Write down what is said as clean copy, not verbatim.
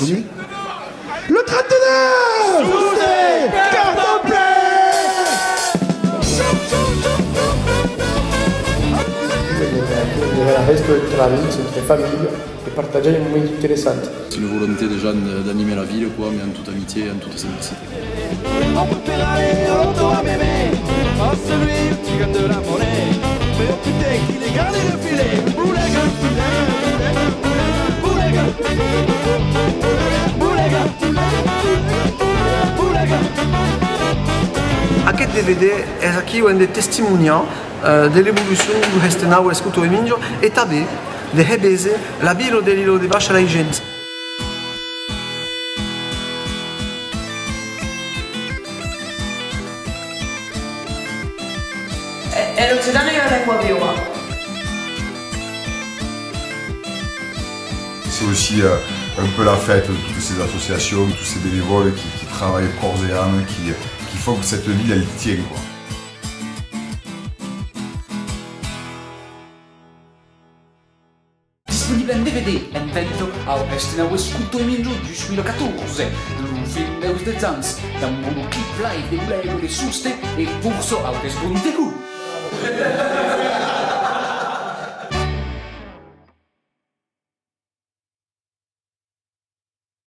connu. Le 39 Sousé Carton plein. Il reste tra amici, tra famiglie e partagiare momenti interessanti. C'est une volonté des gens d'animer la ville, quoi, mais en toute amitié, en toute simplicité. On préfère aller au dos à mémé, oh celui qui gagne de la monnaie. Mais oh putain qu'il est gardé le filet. Boulega, boulega, boulega, boulega. Aquest DVD és aquí on de testimoniar de l'evolució do restenau escuto de Minjo e també de rebese la bilo de l'ilo de baixa la gente. E non c'è da negare la lingua viva. C'est aussi un peu la fête de toutes ces associations, tous ces bénévoles qui travaillent corps et âme, qui font que cette ville elle tient, quoi. Disponibile in DVD e invento ao Estinau Escuto e Minjo 2014, un film deus de Zanz, da un monoclip live de Bulego de Suste e curso ao Desbundecu.